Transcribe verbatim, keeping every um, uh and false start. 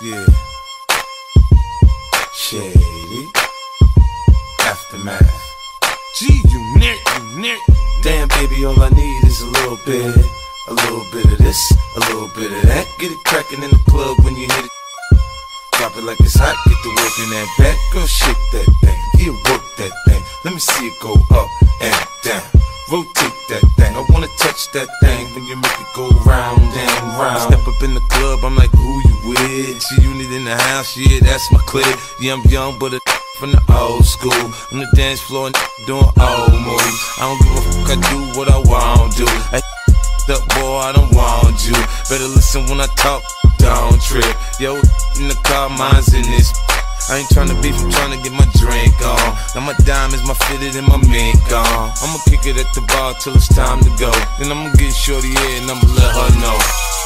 Yeah. Shady. Aftermath. G-Unit, unit. Damn, baby, all I need is a little bit. A little bit of this, a little bit of that. Get it crackin' in the club when you hit it. Drop it like it's hot, get the work in that back. Girl, shake that thing, yeah, work that thing. Let me see it go up and down. Rotate that thing, I wanna touch that thing when you make it go round and round. Step up in the club, I'm like, who you with? G-Unit in the house, yeah, that's my clique. Yeah, I'm young, but a from the old school. On the dance floor and doing old moves. I don't give a fuck, I do what I want to. I up, boy, I don't want you. Better listen when I talk, don't trip. Yo, in the car, mine's in this. I ain't tryna beef, I'm tryna get my drink on. Now my diamonds, my fitted, and my mink on. I'ma kick it at the bar till it's time to go. Then I'ma get shorty here and I'ma let her know.